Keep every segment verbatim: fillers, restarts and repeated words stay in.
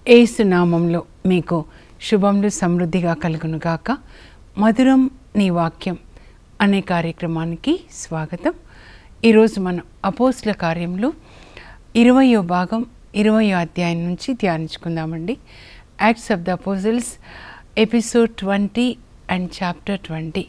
యేసు నామంలో మీకు శుభములు సమృద్ధిగా కలుగును గాక. మధురం నీ వాక్యం అనే కార్యక్రమానికి స్వాగతం. ఈరోజు మనం అపోస్తుల కార్యంలో ఇరవయో భాగం ఇరవయో అధ్యాయం నుంచి ధ్యానించుకుందామండి. Acts of the apostles episode twenty and chapter twenty.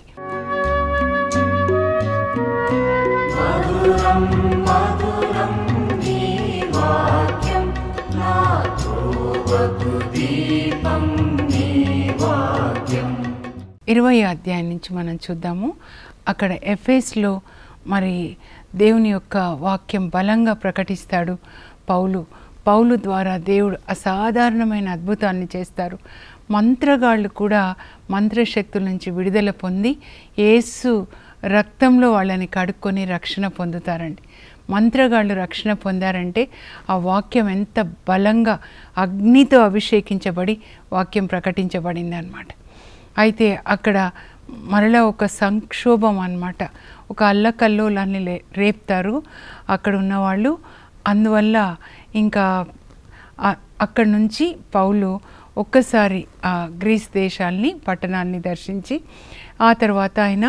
ఇరవై అధ్యాయం నుంచి మనం చూద్దాము. అక్కడ ఎఫెస్లో మరి దేవుని యొక్క వాక్యం బలంగా ప్రకటిస్తాడు పౌలు. పౌలు ద్వారా దేవుడు అసాధారణమైన అద్భుతాన్ని చేస్తారు. మంత్రగాళ్ళు కూడా మంత్రశక్తుల నుంచి విడుదల పొంది యేసు రక్తంలో వాళ్ళని కడుక్కొని రక్షణ పొందుతారండి. మంత్రగాళ్ళు రక్షణ పొందారంటే ఆ వాక్యం ఎంత బలంగా అగ్నితో అభిషేకించబడి వాక్యం ప్రకటించబడింది అన్నమాట. అయితే అక్కడ మరలా ఒక సంక్షోభం అన్నమాట. ఒక అల్లకల్లోలాన్ని రేపుతారు అక్కడ ఉన్నవాళ్ళు. అందువల్ల ఇంకా అక్కడి నుంచి పౌలు ఒక్కసారి ఆ గ్రీస్ దేశాల్ని పట్టణాన్ని దర్శించి ఆ తర్వాత ఆయన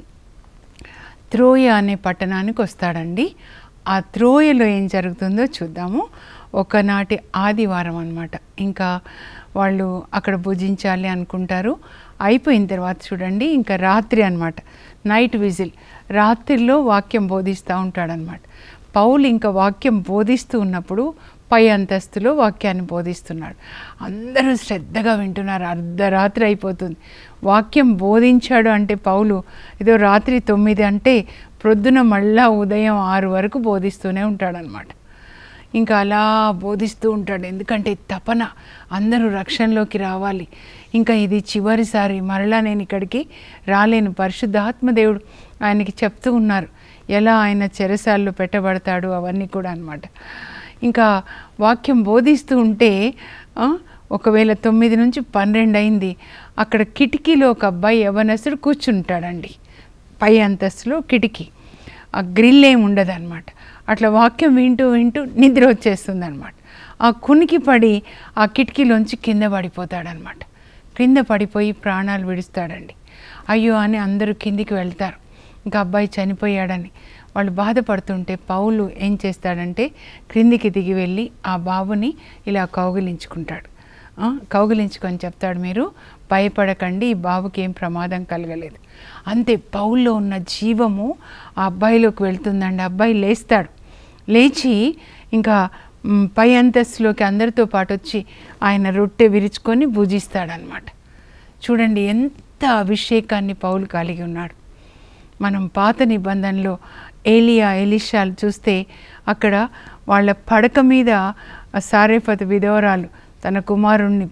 త్రోయ అనే పట్టణానికి వస్తాడండి. ఆ త్రోయలో ఏం జరుగుతుందో చూద్దాము. ఒకనాటి ఆదివారం అన్నమాట. ఇంకా వాళ్ళు అక్కడ భుజించాలి అనుకుంటారు. అయిపోయిన తర్వాత చూడండి ఇంకా రాత్రి అన్నమాట, నైట్ విజిల్. రాత్రిలో వాక్యం బోధిస్తూ ఉంటాడనమాట పౌలు. ఇంకా వాక్యం బోధిస్తూ ఉన్నప్పుడు పై అంతస్తులో వాక్యాన్ని బోధిస్తున్నాడు. అందరూ శ్రద్ధగా వింటున్నారు. అర్ధరాత్రి అయిపోతుంది. వాక్యం బోధించాడు అంటే పౌలు ఏదో రాత్రి తొమ్మిది అంటే ప్రొద్దున మళ్ళా ఉదయం ఆరు వరకు బోధిస్తూనే ఉంటాడనమాట. ఇంకా అలా బోధిస్తూ ఉంటాడు. ఎందుకంటే తపన, అందరూ రక్షణలోకి రావాలి. ఇంకా ఇది చివరిసారి, మరలా నేను ఇక్కడికి రాలేను. పరిశుద్ధాత్మ దేవుడు ఆయనకి చెప్తూ ఉన్నారు ఎలా ఆయన చెరసాల్లో పెట్టబడతాడు అవన్నీ కూడా అన్నమాట. ఇంకా వాక్యం బోధిస్తూ ఉంటే ఒకవేళ తొమ్మిది నుంచి పన్నెండు అయింది. అక్కడ కిటికీలో ఒక అబ్బాయి యవనస్తుడు కూర్చుంటాడండి. పై అంతస్తులో కిటికీ, ఆ గ్రిల్ ఏమి ఉండదు అనమాట. అట్లా వాక్యం వింటూ వింటూ నిద్ర వచ్చేస్తుంది అనమాట. ఆ కునికి పడి ఆ కిటికీలోంచి కింద పడిపోతాడనమాట. కింద పడిపోయి ప్రాణాలు విడుస్తాడండి. అయ్యో అని అందరూ కిందికి వెళ్తారు. ఇంకా అబ్బాయి చనిపోయాడని వాళ్ళు బాధపడుతుంటే పౌలు ఏం చేస్తాడంటే క్రిందికి దిగి వెళ్ళి ఆ బాబుని ఇలా కౌగిలించుకుంటాడు. కౌగిలించుకొని చెప్తాడు, మీరు భయపడకండి, ఈ బాబుకి ఏం ప్రమాదం కలగలేదు. అంతే, పౌల్లో ఉన్న జీవము ఆ అబ్బాయిలోకి వెళ్తుందండి. అబ్బాయి లేస్తాడు. లేచి ఇంకా పై అంతస్తులోకి అందరితో పాటు వచ్చి ఆయన రొట్టె విరుచుకొని భుజిస్తాడనమాట. చూడండి ఎంత అభిషేకాన్ని పౌలు కలిగి ఉన్నాడు. మనం పాత నిబంధనలో ఏలియా ఎలీషాలు చూస్తే అక్కడ వాళ్ళ పడక మీద సారేఫతు విధవరాలు తన కుమారుణ్ణి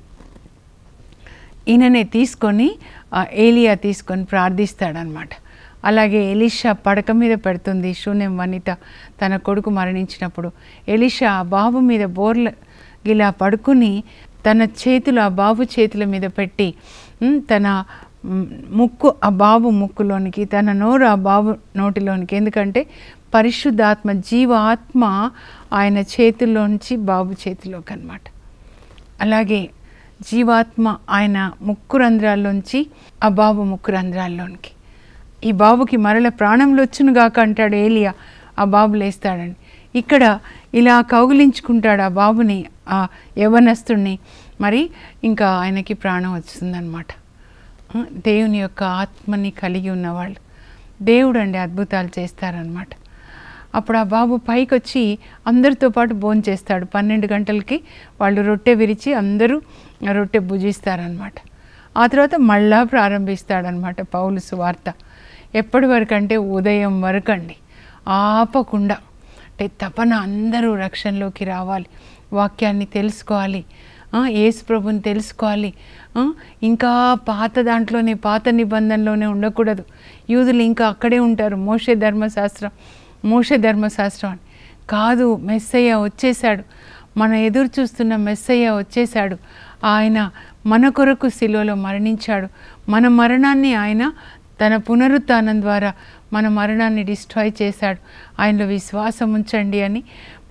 ఈయననే తీసుకొని ఏలియా తీసుకొని ప్రార్థిస్తాడనమాట. అలాగే ఎలీషా పడక మీద పెడుతుంది శూన్యం వనిత తన కొడుకు మరణించినప్పుడు. ఎలీషా ఆ బాబు మీద బోర్ల ఇలా పడుకుని తన చేతులు ఆ బాబు చేతుల మీద పెట్టి తన ముక్కు ఆ బాబు ముక్కులోనికి, తన నోరు ఆ బాబు నోటిలోనికి. ఎందుకంటే పరిశుద్ధాత్మ జీవ ఆత్మ ఆయన చేతుల్లోంచి బాబు చేతిలోకి అన్నమాట. అలాగే జీవాత్మ ఆయన ముక్కు రంధ్రాల్లోంచి ఆ బాబు ముక్కు రంధ్రాల్లోనికి. ఈ బాబుకి మరల ప్రాణంలో వచ్చును గాక అంటాడు ఏలియా. ఆ బాబు లేస్తాడని ఇక్కడ ఇలా కౌగిలించుకుంటాడు ఆ బాబుని, ఆ యవనస్తుడిని. మరి ఇంకా ఆయనకి ప్రాణం వస్తుందన్నమాట. దేవుని యొక్క ఆత్మని కలిగి ఉన్నవాళ్ళు దేవుడు అండి అద్భుతాలు చేస్తారనమాట. అప్పుడు ఆ బాబు పైకి వచ్చి అందరితో పాటు భోజనం చేస్తాడు. పన్నెండు గంటలకి వాళ్ళు రొట్టె విరిచి అందరూ రొట్టె భుజిస్తారనమాట. ఆ తర్వాత మళ్ళా ప్రారంభిస్తాడనమాట పౌలు సువార్త. ఎప్పటి వరకు అంటే ఉదయం వరకు అండి, ఆపకుండా. అంటే తపన అందరూ రక్షణలోకి రావాలి, వాక్యాన్ని తెలుసుకోవాలి, యేసు ప్రభుని తెలుసుకోవాలి. ఇంకా పాత దాంట్లోనే, పాత నిబంధనలోనే ఉండకూడదు. యూదులు ఇంకా అక్కడే ఉంటారు. మోషే ధర్మశాస్త్రం మోషే ధర్మశాస్త్రం అని కాదు. మెస్సయ్య వచ్చేసాడు, మన ఎదురు చూస్తున్న మెస్సయ్య వచ్చేసాడు. ఆయన మన కొరకు శిలువలో మరణించాడు. మన మరణాన్ని ఆయన తన పునరుత్థానం ద్వారా మన మరణాన్ని డిస్ట్రాయ్ చేశాడు. ఆయనలో విశ్వాసం ఉంచండి అని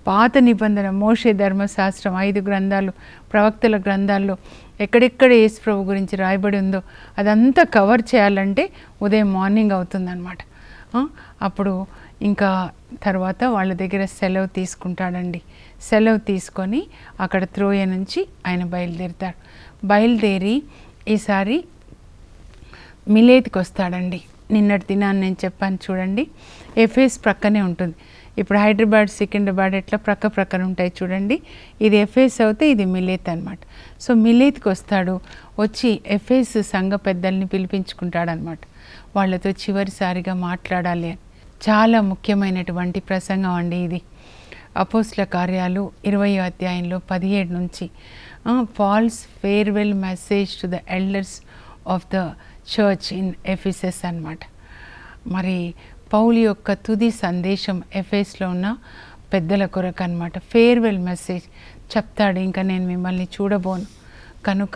పాత నిబంధన మోషే ధర్మశాస్త్రం ఐదు గ్రంథాలు ప్రవక్తల గ్రంథాల్లో ఎక్కడెక్కడ యేసు ప్రభు గురించి రాయబడి ఉందో అదంతా కవర్ చేయాలంటే ఉదయం మార్నింగ్ అవుతుందన్నమాట. అప్పుడు ఇంకా తర్వాత వాళ్ళ దగ్గర సెలవు తీసుకుంటాడండి. సెలవు తీసుకొని అక్కడ త్రోయ నుంచి ఆయన బయలుదేరుతాడు. బయలుదేరి ఈసారి మిలేట్కి వస్తాడండి. నిన్నటి దినాన్ని నేను చెప్పాను చూడండి, ఎఫెస్ ప్రక్కనే ఉంటుంది. ఇప్పుడు హైదరాబాద్ సికింద్రాబాద్ ఎట్లా ప్రక్క ప్రక్కన ఉంటాయి చూడండి, ఇది ఎఫెస్ అవుతే ఇది మిలేత్ అనమాట. సో మిలేత్కి వస్తాడు. వచ్చి ఎఫెస్ సంఘ పెద్దల్ని పిలిపించుకుంటాడనమాట. వాళ్ళతో చివరిసారిగా మాట్లాడాలి అని. చాలా ముఖ్యమైనటువంటి ప్రసంగం అండి ఇది. అపోస్తల కార్యాలు ఇరవై అధ్యాయంలో పదిహేడు నుంచి Paul's farewell message to the elders of the church in Ephesus అన్నమాట. మరి పౌలు యొక్క తుది సందేశం ఎఫెస్లో ఉన్న పెద్దల కొరకు అన్నమాట. ఫేర్వెల్ మెసేజ్ చెప్తాడు, ఇంకా నేను మిమ్మల్ని చూడబోను కనుక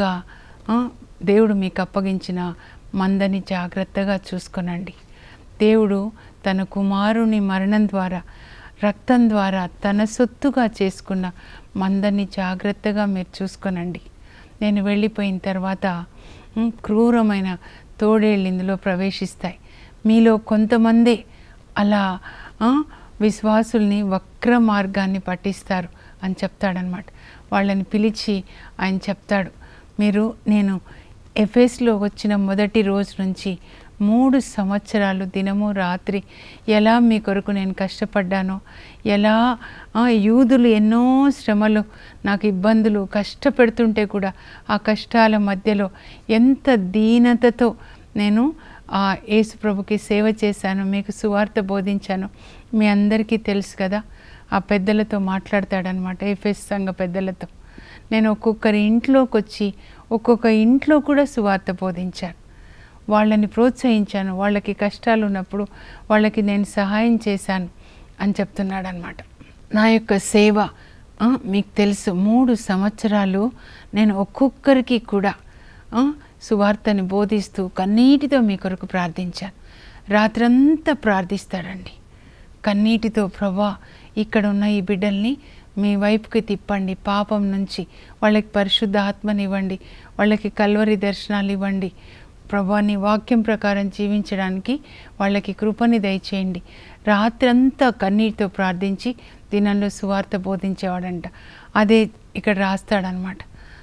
దేవుడు మీకు అప్పగించిన మందని జాగ్రత్తగా చూసుకొనండి. దేవుడు తన కుమారుని మరణం ద్వారా రక్తం ద్వారా తన సొత్తుగా చేసుకున్న మందని జాగ్రత్తగా మీరు చూసుకొనండి. నేను వెళ్ళిపోయిన తర్వాత క్రూరమైన తోడేళ్ళు ఇందులో ప్రవేశిస్తాయి. మీలో కొంతమంది అలా విశ్వాసుల్ని వక్ర మార్గాన్ని పట్టిస్తారు అని చెప్తాడనమాట. వాళ్ళని పిలిచి ఆయన చెప్తాడు, మీరు నేను ఎఫెస్లో వచ్చిన మొదటి రోజు నుంచి మూడు సంవత్సరాలు దినము రాత్రి ఎలా మీ కొరకు నేను కష్టపడ్డానో, ఎలా యూదులు ఎన్నో శ్రమలు నాకు ఇబ్బందులు కష్టపెడుతుంటే కూడా ఆ కష్టాల మధ్యలో ఎంత దీనతతో నేను ఆ యేసు ప్రభుకి సేవ చేశాను, మీకు సువార్త బోధించాను, మీ అందరికీ తెలుసు కదా. ఆ పెద్దలతో మాట్లాడతాడనమాట, ఎఫెస్ సంఘ పెద్దలతో. నేను ఒక్కొక్కరి ఇంట్లోకి వచ్చి ఒక్కొక్క ఇంట్లో కూడా సువార్త బోధించాను, వాళ్ళని ప్రోత్సహించాను, వాళ్ళకి కష్టాలు ఉన్నప్పుడు వాళ్ళకి నేను సహాయం చేశాను అని చెప్తున్నాడు అనమాట. నా యొక్క సేవ మీకు తెలుసు, మూడు సంవత్సరాలు నేను ఒక్కొక్కరికి కూడా సువార్తని బోధిస్తూ కన్నీటితో మీ కొరకు ప్రార్థించాను. రాత్రంతా ప్రార్థిస్తాడండి కన్నీటితో, ప్రభా ఇక్కడ ఉన్న ఈ బిడ్డల్ని మీ వైపుకి తిప్పండి, పాపం నుంచి వాళ్ళకి పరిశుద్ధ ఆత్మనివ్వండి, వాళ్ళకి కల్వరి దర్శనాలు ఇవ్వండి, ప్రభా నీ వాక్యం ప్రకారం జీవించడానికి వాళ్ళకి కృపని దయచేయండి. రాత్రంతా కన్నీటితో ప్రార్థించి దినంలో సువార్త బోధించేవాడంట. అదే ఇక్కడ రాస్తాడనమాట.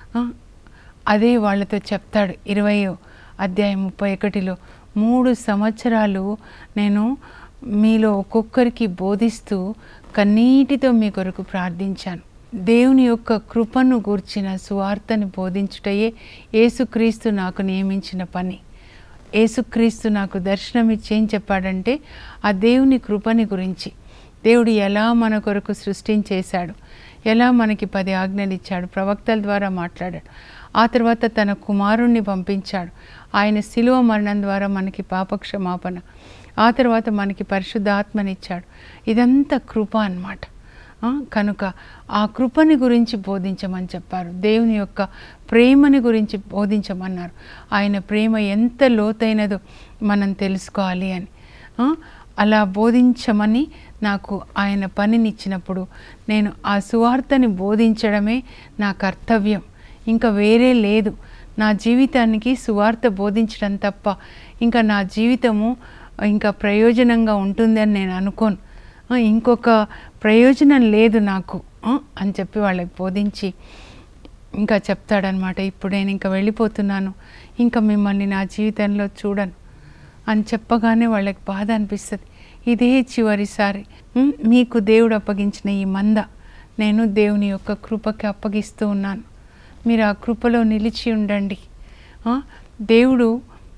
అదే వాళ్ళతో చెప్తాడు ఇరవయో అధ్యాయం ముప్పై ఒకటిలో, మూడు సంవత్సరాలు నేను మీలో ఒక్కొక్కరికి బోధిస్తూ కన్నీటితో మీ కొరకు ప్రార్థించాను. దేవుని యొక్క కృపను గూర్చిన సువార్తని బోధించుటయే యేసుక్రీస్తు నాకు నియమించిన పని. యేసుక్రీస్తు నాకు దర్శనం ఇచ్చి ఏం చెప్పాడంటే ఆ దేవుని కృపని గురించి, దేవుడు ఎలా మన కొరకు సృష్టించేశాడు, ఎలా మనకి పది ఆజ్ఞలు ఇచ్చాడు, ప్రవక్తల ద్వారా మాట్లాడాడు, ఆ తర్వాత తన కుమారుణ్ణి పంపించాడు, ఆయన శిలువ మరణం ద్వారా మనకి పాపక్షమాపణ, ఆ తర్వాత మనకి పరిశుద్ధాత్మనిచ్చాడు. ఇదంతా కృప అన్నమాట. కనుక ఆ కృపని గురించి బోధించమని చెప్పారు. దేవుని యొక్క ప్రేమని గురించి బోధించమన్నారు. ఆయన ప్రేమ ఎంత లోతైనదో మనం తెలుసుకోవాలి అని. అలా బోధించమని నాకు ఆయన పనినిచ్చినప్పుడు నేను ఆ సువార్తని బోధించడమే నా కర్తవ్యం, ఇంకా వేరే లేదు. నా జీవితానికి సువార్త బోధించడం తప్ప ఇంకా నా జీవితము ఇంకా ప్రయోజనంగా ఉంటుందని నేను అనుకోను, ఇంకొక ప్రయోజనం లేదు నాకు అని చెప్పి వాళ్ళకి బోధించి ఇంకా చెప్తాడనమాట, ఇప్పుడు నేను ఇంకా వెళ్ళిపోతున్నాను, ఇంకా మిమ్మల్ని నా జీవితంలో చూడను అని చెప్పగానే వాళ్ళకి బాధ అనిపిస్తుంది. ఇదే చివరిసారి మీకు దేవుడు అప్పగించిన ఈ మంద నేను దేవుని యొక్క కృపకి అప్పగిస్తూ ఉన్నాను, మీరు ఆ కృపలో నిలిచి ఉండండి. దేవుడు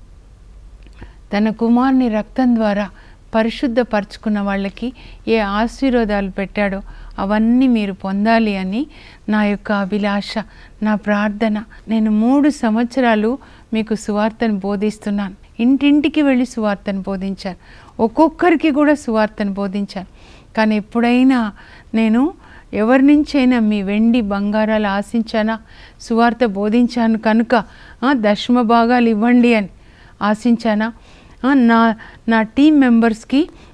తన కుమారుని రక్తం ద్వారా పరిశుద్ధపరచుకున్న వాళ్ళకి ఏ ఆశీర్వాదాలు పెట్టాడో అవన్నీ మీరు పొందాలి అని నా యొక్క అభిలాష, నా ప్రార్థన. నేను మూడు సంవత్సరాలు మీకు సువార్తను బోధిస్తున్నాను, ఇంటింటికి వెళ్ళి సువార్తను బోధించాను, ఒక్కొక్కరికి కూడా సువార్తను బోధించాను. కానీ ఎప్పుడైనా నేను ఎవరి నుంచైనా మీ వెండి బంగారాలు ఆశించానా? సువార్త బోధించాను కనుక దశమ భాగాలు ఇవ్వండి అని ఆశించానా? నా నా టీం మెంబర్స్కి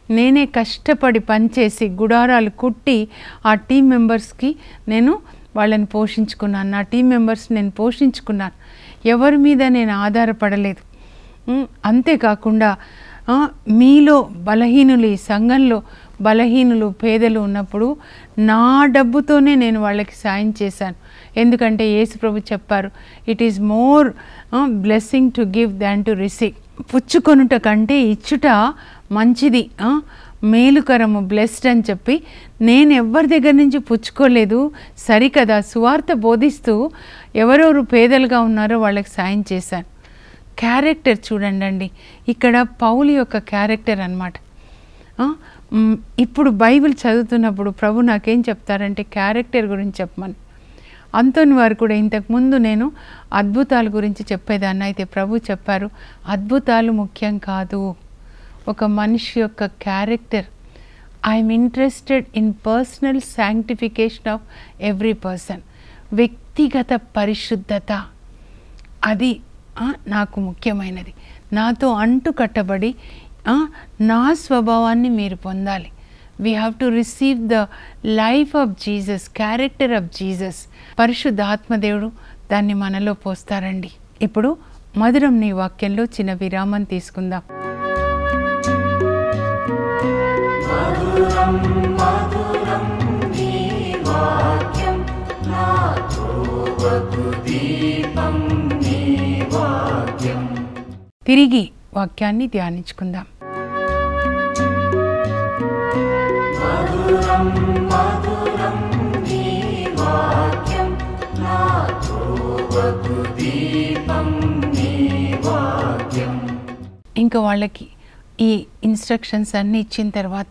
నేనే కష్టపడి పనిచేసి గుడారాలు కుట్టి ఆ టీం మెంబర్స్కి నేను వాళ్ళని పోషించుకున్నాను, నా టీం మెంబర్స్ నేను పోషించుకున్నాను, ఎవరి మీద నేను ఆధారపడలేదు. అంతేకాకుండా మీలో బలహీనులు, ఈ సంఘంలో బలహీనులు పేదలు ఉన్నప్పుడు నా డబ్బుతోనే నేను వాళ్ళకి సాయం చేశాను. ఎందుకంటే యేసుప్రభు చెప్పారు, it is more blessing to give than to receive. పుచ్చుకొనుట కంటే ఇచ్చుట మంచిది, మేలుకరము, బ్లెస్డ్ అని చెప్పి నేను ఎవరి దగ్గర నుంచి పుచ్చుకోలేదు. సరికదా, సువార్త బోధిస్తూ ఎవరెవరు పేదలుగా ఉన్నారో వాళ్ళకి సాయం చేశాను. క్యారెక్టర్ చూడండి అండి, ఇక్కడ పౌలు యొక్క క్యారెక్టర్ అన్నమాట. ఇప్పుడు బైబిల్ చదువుతున్నప్పుడు ప్రభు నాకేం చెప్తారంటే క్యారెక్టర్ గురించి చెప్పమని. అంతోని వారు కూడా ఇంతకుముందు నేను అద్భుతాల గురించి చెప్పేదాన్ని, అయితే ప్రభు చెప్పారు అద్భుతాలు ముఖ్యం కాదు, ఒక మనిషి యొక్క character. I'm interested in personal sanctification of every person. వ్యక్తిగత పరిశుద్ధత అది నాకు ముఖ్యమైనది. నాతో అంటు కట్టబడి నా స్వభావాన్ని మీరు పొందాలి. We have to receive the life of Jesus, character of Jesus. పరిశుద్ధ ఆత్మదేవుడు దాన్ని మనలో పోస్తారండి. ఇప్పుడు మధురం నీ వాక్యంలో చిన్న విరామం తీసుకుందాం. తిరిగి వాక్యాన్ని ధ్యానించుకుందాం. ఇంకా వాళ్ళకి ఈ ఇన్స్ట్రక్షన్స్ అన్నీ ఇచ్చిన తర్వాత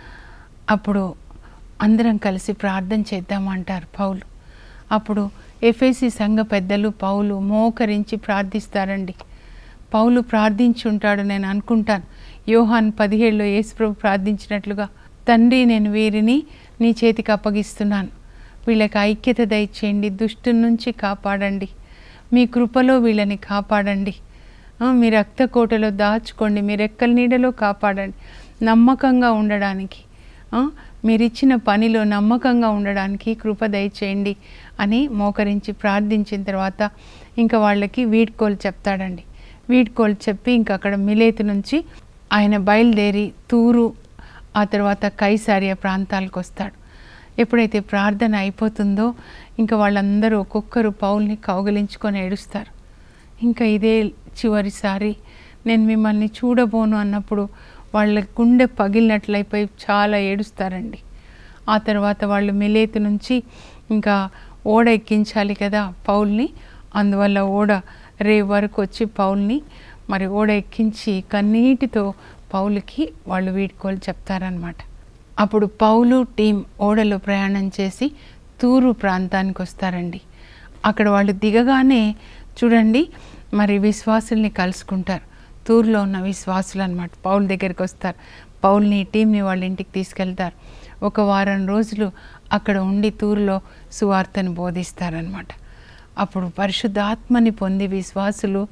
అప్పుడు అందరం కలిసి ప్రార్థన చేద్దామంటారు పౌలు. అప్పుడు ఎఫెసీ సంఘ పెద్దలు పౌలు మోకరించి ప్రార్థిస్తారండి. పౌలు ప్రార్థించి ఉంటాడు, నేను అనుకుంటాను. యోహాన్ పదిహేడులో యేసుప్రభు ప్రార్థించినట్లుగా, తండ్రి నేను వీరిని నీ చేతికి అప్పగిస్తున్నాను, వీళ్ళకి ఐక్యత దయచేయండి, దుష్టు నుంచి కాపాడండి, మీ కృపలో వీళ్ళని కాపాడండి, మీ రక్త కోటలో దాచుకోండి, మీ రెక్కల నీడలో కాపాడండి, నమ్మకంగా ఉండడానికి, మీరిచ్చిన పనిలో నమ్మకంగా ఉండడానికి కృప దయచేయండి అని మోకరించి ప్రార్థించిన తర్వాత ఇంకా వాళ్ళకి వీడ్కోలు చెప్తాడండి. వీడ్కోలు చెప్పి ఇంకా అక్కడ మిలేతు నుంచి ఆయన బయలుదేరి తూరు, ఆ తర్వాత కైసారియా ప్రాంతాలకు వస్తాడు. ఎప్పుడైతే ప్రార్థన అయిపోతుందో ఇంకా వాళ్ళందరూ ఒక్కొక్కరు పౌల్ని కౌగిలించుకొని ఏడుస్తారు. ఇంకా ఇదే చివరిసారి నేను మిమ్మల్ని చూడబోను అన్నప్పుడు వాళ్ళ గుండె పగిలినట్లయిపోయి చాలా ఏడుస్తారండి. ఆ తర్వాత వాళ్ళు మిలేతు నుంచి ఇంకా ఓడ ఎక్కించాలి కదా పౌల్ని, అందువల్ల ఓడ రే వరకు వచ్చి పౌల్ని మరి ఓడ ఎక్కించి కన్నీటితో పౌలుకి వాళ్ళు వీడ్కోలు చెప్తారనమాట. అప్పుడు పౌలు టీం ఓడలో ప్రయాణం చేసి తూరు ప్రాంతానికి వస్తారండి. అక్కడ వాళ్ళు దిగగానే చూడండి మరి విశ్వాసుల్ని కలుసుకుంటారు. తూరులో ఉన్న విశ్వాసులు అనమాట పౌలు దగ్గరికి వస్తారు. పౌల్ని టీంని వాళ్ళ ఇంటికి తీసుకెళ్తారు. ఒక వారం రోజులు అక్కడ ఉండి తూరులో సువార్తను బోధిస్తారనమాట. అప్పుడు పరిశుద్ధాత్మని పొంది విశ్వాసులు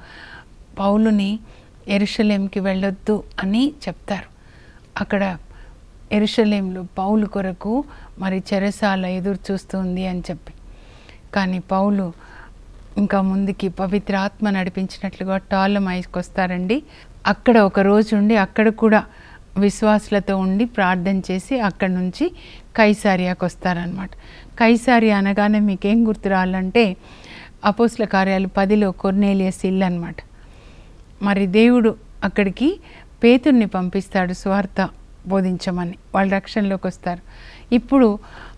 పౌలుని యెరూషలేంకి వెళ్ళొద్దు అని చెప్తారు. అక్కడ యెరూషలేంలో పౌలు కొరకు మరి చెరసాల ఎదురు చూస్తుంది అని చెప్పి, కానీ పౌలు ఇంకా ముందుకి పవిత్ర ఆత్మ నడిపించినట్లుగా టాలమైకి వస్తారండి. అక్కడ ఒక రోజు ఉండి అక్కడ కూడా విశ్వాసులతో ఉండి ప్రార్థన చేసి అక్కడ నుంచి కైసారియాకు వస్తారనమాట. కైసారియా అనగానే మీకేం గుర్తు రావాలంటే అపోస్తల కార్యాలు పదిలో కొర్నేలియస్ ఇల్లు అనమాట. మరి దేవుడు అక్కడికి పేతుర్ని పంపిస్తాడు సువార్త బోధించమని, వాళ్ళు రక్షణలోకి వస్తారు. ఇప్పుడు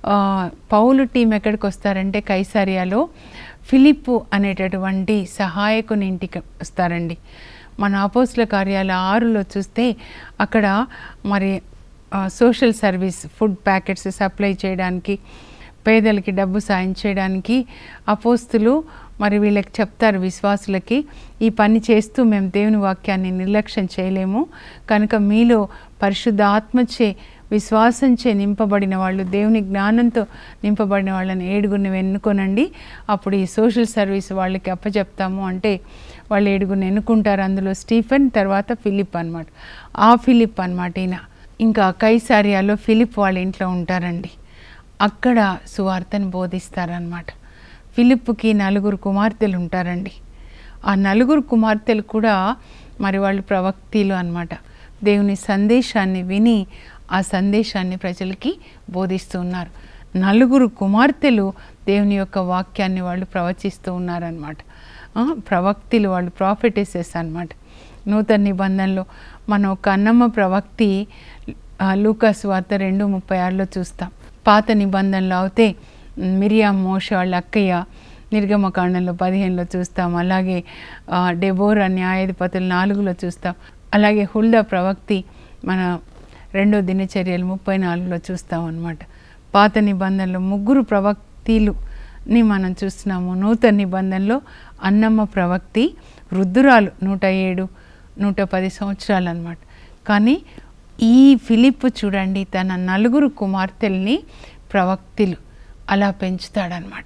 పౌలు టీం ఎక్కడికి వస్తారంటే కైసారియాలో ఫిలిప్పు అనేటటువంటి సహాయకుని ఇంటికి వస్తారండి. మన అపోస్తల కార్యాల ఆరులో చూస్తే అక్కడ మరి social service food packets supply చేయడానికి, పేదలకి డబ్బు సాయం చేయడానికి అపోస్తులు మరి వీళ్ళకి చెప్తారు విశ్వాసులకి, ఈ పని చేస్తూ మేము దేవుని వాక్యాన్ని నిర్లక్ష్యం చేయలేము కనుక మీలో పరిశుద్ధ ఆత్మచే విశ్వాసంచే నింపబడిన వాళ్ళు, దేవుని జ్ఞానంతో నింపబడిన వాళ్ళని ఏడుగురిని ఎన్నుకోనండి, అప్పుడు ఈ సోషల్ సర్వీస్ వాళ్ళకి అప్పచెప్తాము అంటే వాళ్ళు ఏడుగురిని ఎన్నుకుంటారు. అందులో స్టీఫెన్ తర్వాత ఫిలిప్ అనమాట. ఆ ఫిలిప్ అనమాట ఈయన ఇంకా కైసారియాలో ఫిలిప్ వాళ్ళ ఇంట్లో ఉంటారండి. అక్కడ సువార్తను బోధిస్తారనమాట. ఫిలిప్కి నలుగురు కుమార్తెలు ఉంటారండి. ఆ నలుగురు కుమార్తెలు కూడా మరి వాళ్ళు ప్రవక్తలు అన్నమాట. దేవుని సందేశాన్ని విని ఆ సందేశాన్ని ప్రజలకి బోధిస్తూ ఉన్నారు. నలుగురు కుమార్తెలు దేవుని యొక్క వాక్యాన్ని వాళ్ళు ప్రవచిస్తూ ఉన్నారనమాట. ప్రవక్తలు వాళ్ళు, ప్రాఫెటెసెస్ అన్నమాట. నూతన నిబంధనలో మనం ఒక అన్నమ్మ ప్రవక్తి లూకాసు వార్త రెండు ముప్పై ఆరులో చూస్తాం. పాత నిబంధనలో అయితే మిరియాం మోషే వాళ్ళ అక్కయ్య నిర్గమకాండంలో పదిహేనులో చూస్తాం. అలాగే డెబోరా న్యాయాధిపతులు నాలుగులో చూస్తాం. అలాగే హుల్దా ప్రవక్తి మన రెండో దినచర్యలు ముప్పై నాలుగులో చూస్తాం అన్నమాట. పాత నిబంధనలో ముగ్గురు ప్రవక్తిలుని మనం చూస్తున్నాము. నూతన నిబంధనలో అన్నమ్మ ప్రవక్తి వృద్ధురాలు, నూట ఏడు నూట పది సంవత్సరాలు అన్నమాట. కానీ ఈ ఫిలిప్ చూడండి, తన నలుగురు కుమార్తెల్ని ప్రవక్తిలు అలా పెంచుతాడనమాట.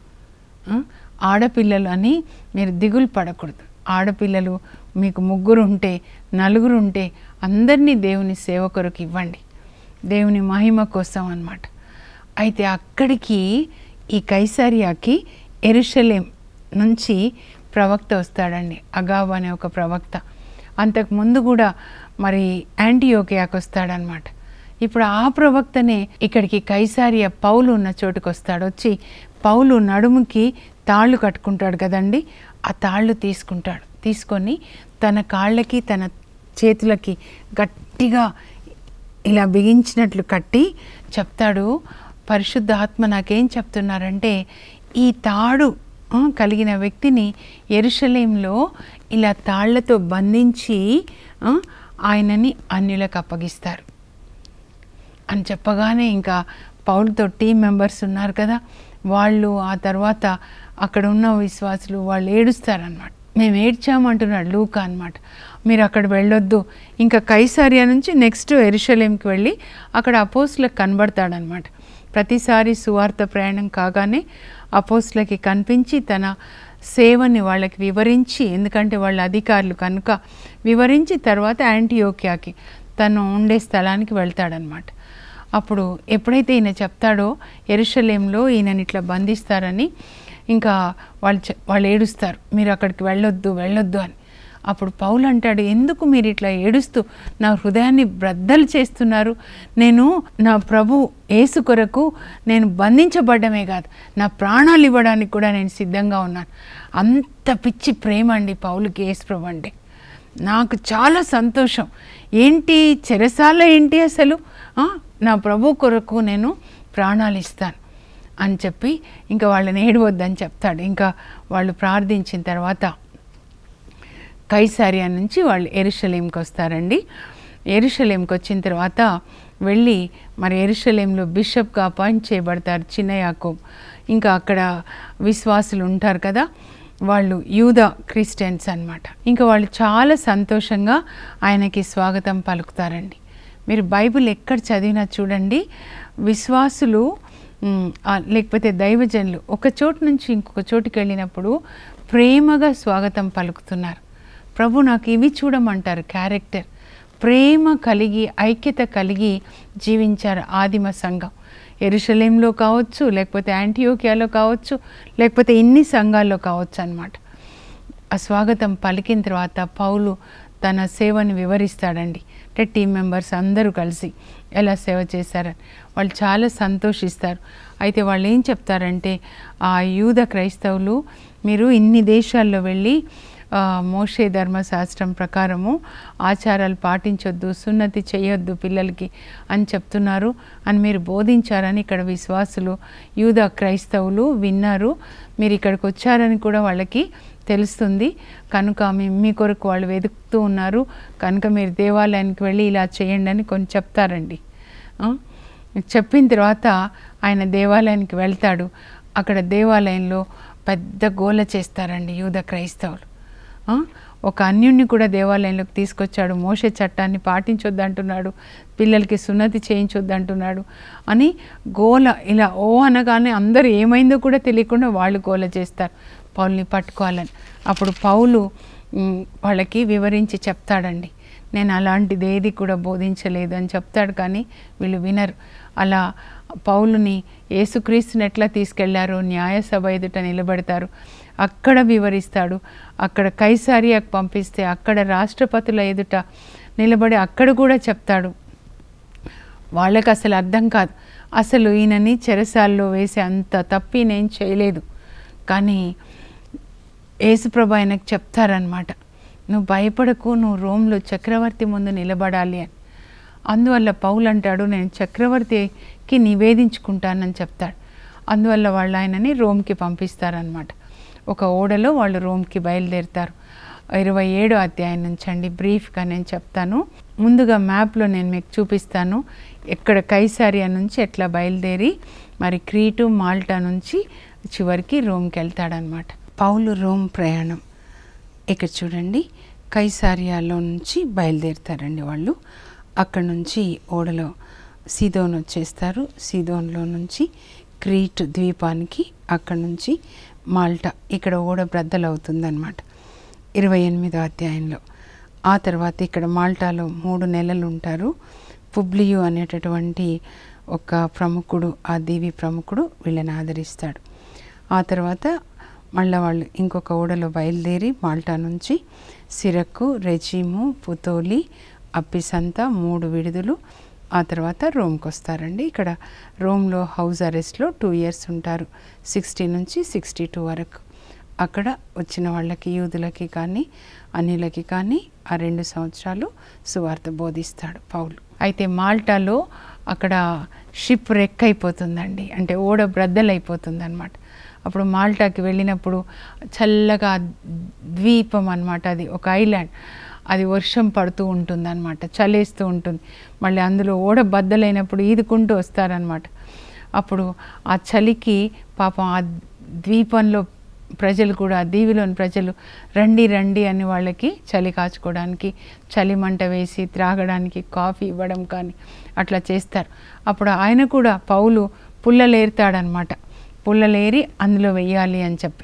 ఆడపిల్లలు అని మీరు దిగులు పడకూడదు. ఆడపిల్లలు మీకు ముగ్గురు ఉంటే, నలుగురు ఉంటే అందరినీ దేవుని సేవ కొరకు ఇవ్వండి, దేవుని మహిమ కోసం అన్నమాట. అయితే అక్కడికి ఈ కైసారియాకి యెరూషలేం నుంచి ప్రవక్త వస్తాడండి, అగాబు అనే ఒక ప్రవక్త. అంతకుముందు కూడా మరి యాంటియోకియాకి వస్తాడనమాట. ఇప్పుడు ఆ ప్రవక్తనే ఇక్కడికి కైసారియా పౌలు ఉన్న చోటుకు వస్తాడు. వచ్చి పౌలు నడుముకి తాళ్ళు కట్టుకుంటాడు కదండి, ఆ తాళ్ళు తీసుకుంటాడు. తీసుకొని తన కాళ్ళకి తన చేతులకి గట్టిగా ఇలా బిగించినట్లు కట్టి చెప్తాడు, పరిశుద్ధ ఆత్మ నాకేం చెప్తున్నారంటే, ఈ తాడు కలిగిన వ్యక్తిని యెరూషలేంలో ఇలా తాళ్లతో బంధించి ఆయనని అన్యులకు అప్పగిస్తారు అని చెప్పగానే ఇంకా పౌలుతో టీం మెంబర్స్ ఉన్నారు కదా, వాళ్ళు ఆ తర్వాత అక్కడ ఉన్న విశ్వాసులు వాళ్ళు ఏడుస్తారనమాట. మేము ఏడ్చామంటున్నాడు లూకా అనమాట. మీరు అక్కడ వెళ్ళొద్దు. ఇంకా కైసారియా నుంచి నెక్స్ట్ యెరూషలేంకి వెళ్ళి అక్కడ అపోస్తులకు కనబడతాడనమాట. ప్రతిసారి సువార్త ప్రయాణం కాగానే అపోస్తులకి కనిపించి తన సేవని వాళ్ళకి వివరించి, ఎందుకంటే వాళ్ళ అధికారులు కనుక వివరించి తర్వాత యాంటియోకియాకి తను ఉండే స్థలానికి వెళ్తాడనమాట. అప్పుడు ఎప్పుడైతే ఈయన చెప్తాడో యెరూషలేంలో ఈయనని ఇట్లా బంధిస్తారని, ఇంకా వాళ్ళు వాళ్ళు ఏడుస్తారు, మీరు అక్కడికి వెళ్ళొద్దు వెళ్ళొద్దు అని. అప్పుడు పౌలు అంటాడు, ఎందుకు మీరు ఇట్లా ఏడుస్తూ నా హృదయాన్ని బ్రద్దలు చేస్తున్నారు? నేను నా ప్రభు యేసు కొరకు నేను బంధించబడ్డమే కాదు, నా ప్రాణాలు ఇవ్వడానికి కూడా నేను సిద్ధంగా ఉన్నాను. అంత పిచ్చి ప్రేమ అండి పౌలుకి యేసు ప్రభు అంటే. నాకు చాలా సంతోషం. ఏంటి చెరసాల ఏంటి అసలు, నా ప్రభు కొరకు నేను ప్రాణాలు ఇస్తాను అని చెప్పి ఇంకా వాళ్ళని ఏడవద్దని చెప్తాడు. ఇంకా వాళ్ళు ప్రార్థించిన తర్వాత కైసారియా నుంచి వాళ్ళు యెరూషలేంకి వస్తారండి. యెరూషలేంకి వచ్చిన తర్వాత వెళ్ళి మరి యెరూషలేంలో బిషప్గా అపాయింట్ చేయబడతారు చిన్న యాకోబు. ఇంకా అక్కడ విశ్వాసులు ఉంటారు కదా, వాళ్ళు యూదా క్రిస్టియన్స్ అన్నమాట. ఇంకా వాళ్ళు చాలా సంతోషంగా ఆయనకి స్వాగతం పలుకుతారండి. మీరు బైబిల్ ఎక్కడ చదివినా చూడండి, విశ్వాసులు లేకపోతే దైవజనులు ఒక చోటు నుంచి ఇంకొక చోటుకి వెళ్ళినప్పుడు ప్రేమగా స్వాగతం పలుకుతున్నారు. ప్రభు నాకు ఇవి చూడమంటారు, క్యారెక్టర్, ప్రేమ కలిగి ఐక్యత కలిగి జీవించారు ఆదిమ సంఘం. యెరూషలేంలో కావచ్చు, లేకపోతే యాంటియోకియాలో కావచ్చు, లేకపోతే ఇన్ని సంఘాల్లో కావచ్చు అన్నమాట. ఆ స్వాగతం పలికిన తర్వాత పౌలు తన సేవను వివరిస్తాడండి. అంటే టీం మెంబర్స్ అందరూ కలిసి ఎలా సేవ చేశారని వాళ్ళు చాలా సంతోషిస్తారు. అయితే వాళ్ళు ఏం చెప్తారంటే, ఆ యూద క్రైస్తవులు మీరు ఇన్ని దేశాల్లో వెళ్ళి మోషే ధర్మశాస్త్రం ప్రకారము ఆచారాలు పాటించొద్దు, సున్నతి చేయొద్దు పిల్లలకి అని చెప్తున్నారు అని మీరు బోధించారని ఇక్కడ విశ్వాసులు యూదా క్రైస్తవులు విన్నారు. మీరు ఇక్కడికి వచ్చారని కూడా వాళ్ళకి తెలుస్తుంది కనుక మీ కొరకు వాళ్ళు వెతుకుతూ ఉన్నారు కనుక మీరు దేవాలయానికి వెళ్ళి ఇలా చేయండి అని కొన్ని చెప్తారండి. చెప్పిన తర్వాత ఆయన దేవాలయానికి వెళ్తాడు. అక్కడ దేవాలయంలో పెద్ద గోల చేస్తారండి యూదా క్రైస్తవులు. ఒక అన్యుణ్ణి కూడా దేవాలయంలోకి తీసుకొచ్చాడు, మోషే చట్టాన్ని పాటించొద్దు అంటున్నాడు, పిల్లలకి సున్నతి చేయించొద్దు అంటున్నాడు అని గోల. ఇలా ఓ అనగానే అందరూ ఏమైందో కూడా తెలియకుండా వాళ్ళు గోల చేస్తారు పౌలుని పట్టుకోవాలని. అప్పుడు పౌలు వాళ్ళకి వివరించి చెప్తాడండి, నేను అలాంటిది ఏది కూడా బోధించలేదు అని చెప్తాడు. కానీ వీళ్ళు వినరు. అలా పౌలుని యేసుక్రీస్తుని ఎట్లా తీసుకెళ్లారో న్యాయ సభ ఎదుట నిలబెడతారు, అక్కడ వివరిస్తాడు. అక్కడ కైసారియాకు పంపిస్తే అక్కడ రాష్ట్రపతుల ఎదుట నిలబడి అక్కడ కూడా చెప్తాడు. వాళ్ళకి అసలు అర్థం కాదు, అసలు ఈయనని చెరసాల్లో వేసి అంత తప్పి నేను చేయలేదు. కానీ యేసుప్రభు ఆయనకు చెప్తారనమాట, నువ్వు భయపడకు, నువ్వు రోమ్లో చక్రవర్తి ముందు నిలబడాలి అని. అందువల్ల పౌలు అంటాడు, నేను చక్రవర్తికి నివేదించుకుంటానని చెప్తాడు. అందువల్ల వాళ్ళు ఆయనని రోమ్కి పంపిస్తారనమాట. ఒక ఓడలో వాళ్ళు రోమ్కి బయలుదేరుతారు. ఇరవై ఏడో అధ్యాయం నుంచి అండి బ్రీఫ్గా నేను చెప్తాను. ముందుగా మ్యాప్లో నేను మీకు చూపిస్తాను ఎక్కడ కైసారియా నుంచి ఎట్లా బయలుదేరి మరి క్రీటు మాల్టా నుంచి చివరికి రోమ్కి వెళ్తాడనమాట. పౌలు రోమ్ ప్రయాణం ఇక్కడ చూడండి, కైసారియాలో నుంచి బయలుదేరుతారండి వాళ్ళు. అక్కడ నుంచి ఓడలో సీదోన్ వచ్చేస్తారు. సీదోన్లో నుంచి క్రీట్ ద్వీపానికి, అక్కడ నుంచి మాల్టా, ఇక్కడ ఓడ బ్రద్దలవుతుందన్నమాట ఇరవై ఎనిమిదో అధ్యాయంలో. ఆ తర్వాత ఇక్కడ మాల్టాలో మూడు నెలలు ఉంటారు. పుబ్లియు అనేటటువంటి ఒక ప్రముఖుడు, ఆ దీవి ప్రముఖుడు వీళ్ళని ఆదరిస్తాడు. ఆ తర్వాత మళ్ళీ వాళ్ళు ఇంకొక ఓడలో బయలుదేరి మాల్టా నుంచి సిరకు, రెజీము, పుతోలి, అప్పిసంత మూడు విడుదలు. ఆ తర్వాత రోమ్కి వస్తారండి. ఇక్కడ రోమ్లో హౌస్ అరెస్ట్లో టూ ఇయర్స్ ఉంటారు, సిక్స్టీ నుంచి సిక్స్టీ టూ వరకు. అక్కడ వచ్చిన వాళ్ళకి, యూదులకి కానీ అన్యులకి కానీ ఆ రెండు సంవత్సరాలు సువార్త బోధిస్తాడు పౌలు. అయితే మాల్టాలో అక్కడ షిప్ రెక్ అయిపోతుందండి, అంటే ఓడ బ్రద్దలైపోతుంది అనమాట. అప్పుడు మాల్టాకి వెళ్ళినప్పుడు చల్లగా ద్వీపం అనమాట, అది ఒక ఐలాండ్, అది వర్షం పడుతూ ఉంటుంది అనమాట, చలేస్తూ ఉంటుంది. మళ్ళీ అందులో ఓడ బద్దలైనప్పుడు ఈదుకుంటూ వస్తారనమాట. అప్పుడు ఆ చలికి పాపం ఆ ద్వీపంలో ప్రజలు కూడా, దీవిలోని ప్రజలు రండి రండి అని వాళ్ళకి చలి కాచుకోవడానికి చలి మంట వేసి త్రాగడానికి కాఫీ ఇవ్వడం కానీ అట్లా చేస్తారు. అప్పుడు ఆయన కూడా పౌలు పుల్లలేరుతాడనమాట, పుల్లలేరి అందులో వెయ్యాలి అని చెప్పి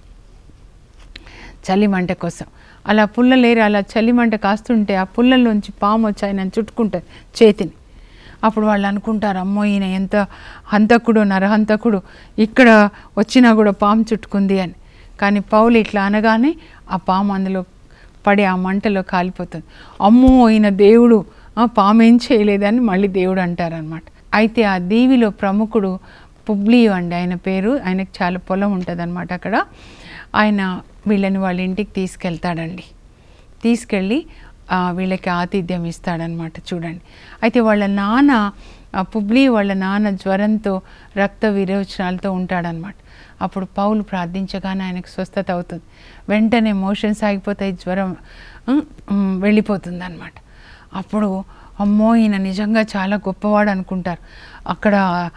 చలి మంట కోసం. అలా పుల్లలేరి అలా చలి మంట కాస్తుంటే ఆ పుల్లల్లోంచి పాము వచ్చి ఆయన చుట్టుకుంటుంది చేతిని. అప్పుడు వాళ్ళు అనుకుంటారు, అమ్మో ఈయన ఎంత హంతకుడు, నరహంతకుడు, ఇక్కడ వచ్చినా కూడా పాము చుట్టుకుంది అని. కానీ పౌలు ఇట్లా అనగానే ఆ పాము అందులో పడి ఆ మంటలో కాలిపోతుంది. అమ్మో ఈయన దేవుడు, పాము ఏం చేయలేదని మళ్ళీ దేవుడు అంటారనమాట. అయితే ఆ దీవిలో ప్రముఖుడు పుబ్లియు అండి ఆయన పేరు. ఆయనకు చాలా పొలం ఉంటుంది అనమాట అక్కడ. ఆయన వీళ్ళని వాళ్ళ ఇంటికి తీసుకెళ్తాడండి. తీసుకెళ్ళి వీళ్ళకి ఆతిథ్యం ఇస్తాడనమాట. చూడండి, అయితే వాళ్ళ నాన్న పుబ్లియు వాళ్ళ నాన్న జ్వరంతో రక్త విరోచనాలతో ఉంటాడనమాట. అప్పుడు పౌలు ప్రార్థించగానే ఆయనకు స్వస్థత అవుతుంది. వెంటనే మోషన్స్ ఆగిపోతాయి, జ్వరం వెళ్ళిపోతుంది అనమాట. అప్పుడు అమ్మో ఈయన నిజంగా చాలా గొప్పవాడు అనుకుంటారు. అక్కడ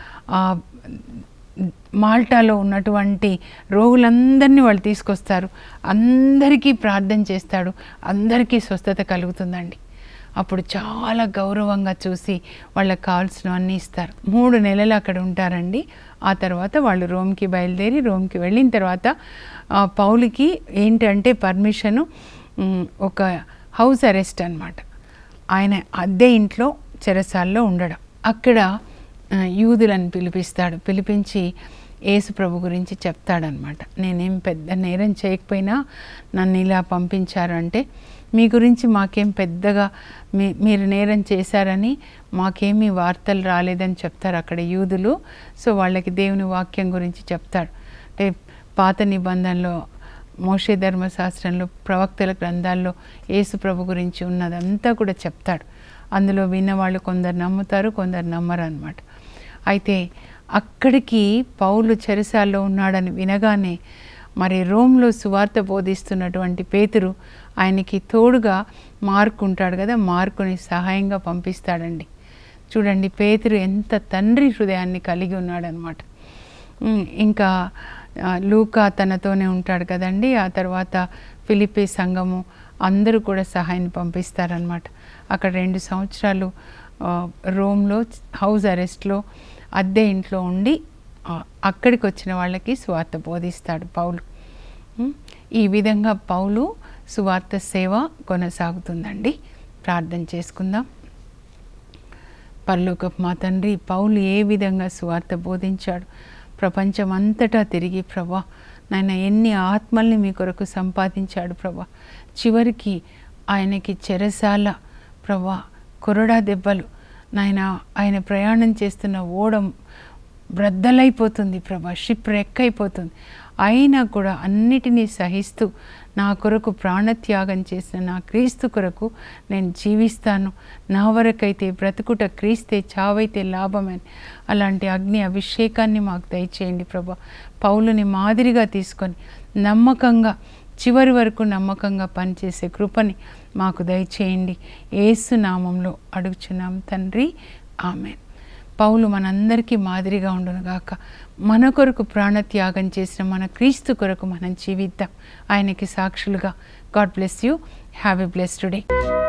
మాల్టాలో ఉన్నటువంటి రోగులందరినీ వాళ్ళు తీసుకొస్తారు, అందరికీ ప్రార్థన చేస్తాడు, అందరికీ స్వస్థత కలుగుతుందండి. అప్పుడు చాలా గౌరవంగా చూసి వాళ్ళకి కావాల్సినవన్నీ ఇస్తారు. మూడు నెలలు అక్కడ ఉంటారండి. ఆ తర్వాత వాళ్ళు రోమ్కి బయలుదేరి రోమ్కి వెళ్ళిన తర్వాత పౌలుకి ఏంటంటే పర్మిషను, ఒక హౌస్ అరెస్ట్ అనమాట. ఆయన అద్దె ఇంట్లో చెరసాల్లో ఉండడం. అక్కడ యూదులను పిలిపిస్తాడు. పిలిపించి యేసు ప్రభు గురించి చెప్తాడనమాట. నేనేం పెద్ద నేరం చేయకపోయినా నన్ను ఇలా పంపించారు అంటే, మీ గురించి మాకేం పెద్దగా మీ మీరు నేరం చేశారని మాకేమీ వార్తలు రాలేదని చెప్తారు అక్కడ యూదులు. సో వాళ్ళకి దేవుని వాక్యం గురించి చెప్తాడు. అంటే పాత నిబంధనలో, మోషే ధర్మశాస్త్రంలో, ప్రవక్తల గ్రంథాల్లో యేసు ప్రభు గురించి ఉన్నదంతా కూడా చెప్తాడు. అందులో విన్నవాళ్ళు కొందరు నమ్ముతారు, కొందరు నమ్మరు అనమాట. అయితే అక్కడికి పౌలు చెరసాల్లో ఉన్నాడని వినగానే మరి రోమ్లో సువార్త బోధిస్తున్నటువంటి పేతురు ఆయనకి తోడుగా మార్కు ఉంటాడు కదా, మార్కుని సహాయంగా పంపిస్తాడండి. చూడండి పేతురు ఎంత తండ్రి హృదయాన్ని కలిగి ఉన్నాడనమాట. ఇంకా లూకా తనతోనే ఉంటాడు కదండి. ఆ తర్వాత ఫిలిప్పీ సంఘము అందరూ కూడా సహాయాన్ని పంపిస్తారనమాట. అక్కడ రెండు సంవత్సరాలు రోమ్లో హౌస్ అరెస్ట్లో అద్దె ఇంట్లో ఉండి అక్కడికి వచ్చిన వాళ్ళకి సువార్త బోధిస్తాడు పౌలు. ఈ విధంగా పౌలు సువార్త సేవ కొనసాగుతుందండి. ప్రార్థన చేసుకుందాం. పరలోకపు మా తండ్రి, పౌలు ఏ విధంగా సువార్త బోధించాడు, ప్రపంచం అంతటా తిరిగి ప్రభా నాయన ఎన్ని ఆత్మల్ని మీ కొరకు సంపాదించాడు ప్రభా. చివరికి ఆయనకి చెరసాల ప్రభా, కొరడా దెబ్బలు నాయన, ఆయన ప్రయాణం చేస్తున్న ఓడ బ్రద్దలైపోతుంది ప్రభా, షిప్ రెక్కైపోతుంది. అయినా కూడా అన్నిటినీ సహిస్తూ నా కొరకు ప్రాణత్యాగం చేసిన నా క్రీస్తు కొరకు నేను జీవిస్తాను, నా వరకైతే బ్రతుకుట క్రీస్తే, చావైతే లాభమని అలాంటి అగ్ని అభిషేకాన్ని మాకు దయచేయండి ప్రభా. పౌలుని మాదిరిగా తీసుకొని నమ్మకంగా చివరి వరకు నమ్మకంగా పనిచేసే కృపని మాకు దయచేయండి. యేసు నామంలో అడుగుచున్నాం తండ్రి, ఆమెన్. పౌలు మనందరికీ మాదిరిగా ఉండునుగాక. మన కొరకు ప్రాణత్యాగం చేసిన మన క్రీస్తు కొరకు మనం జీవిద్దాం, ఆయనకి సాక్షులుగా. God bless you. Have a blessed day.